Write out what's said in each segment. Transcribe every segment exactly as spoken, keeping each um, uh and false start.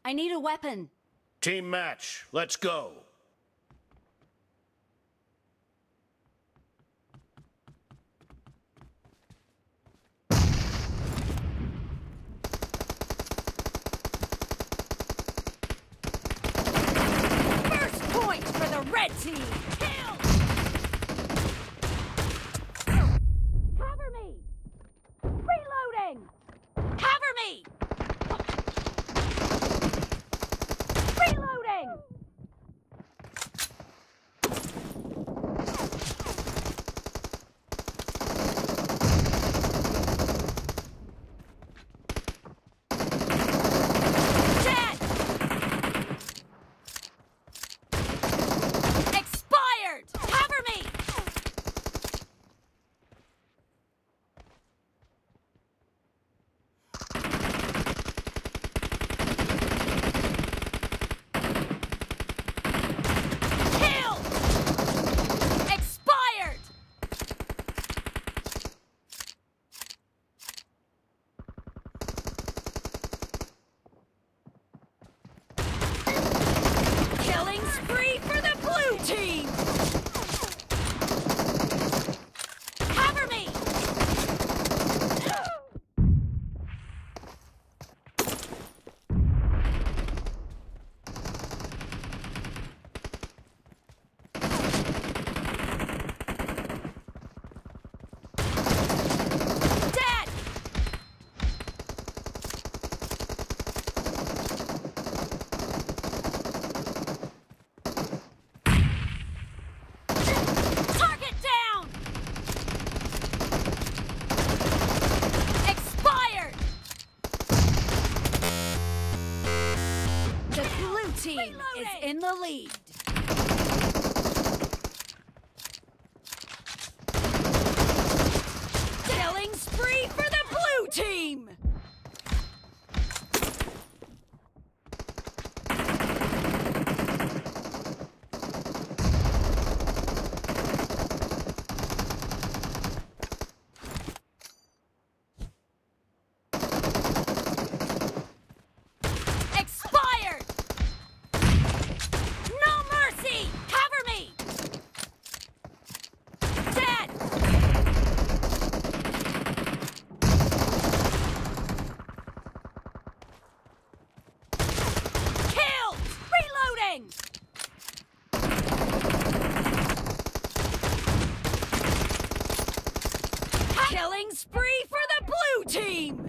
I need a weapon. Team match, let's go. First point for the red team. Kill! Cover me! Reloading! Cover me! Reloading! Dead! Expired! Cover me! Kill! Expired! Killing spree for the blue team! Cover me! Dead! Target down! Expired! The blue team is in the lead. Killing spree for the blue team! Expired! No mercy! Cover me! Dead! Killed! Reloading! Killing spree for the blue team!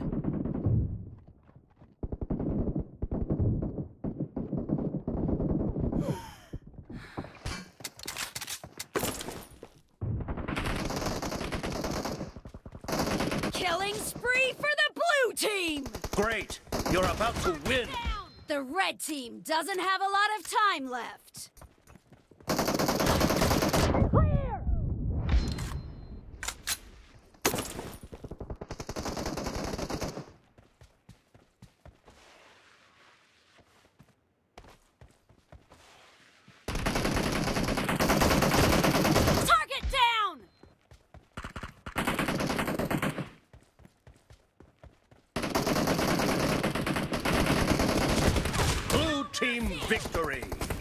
Killing spree for the blue team! Great, you're about to win. Down! The red team doesn't have a lot of time left. Clear! Target down! Blue team victory.